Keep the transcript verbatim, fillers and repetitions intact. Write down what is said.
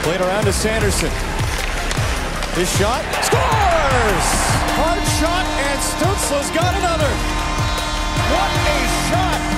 Played around to Sanderson. His shot scores! Hard shot, and Stützle's got another. What a shot!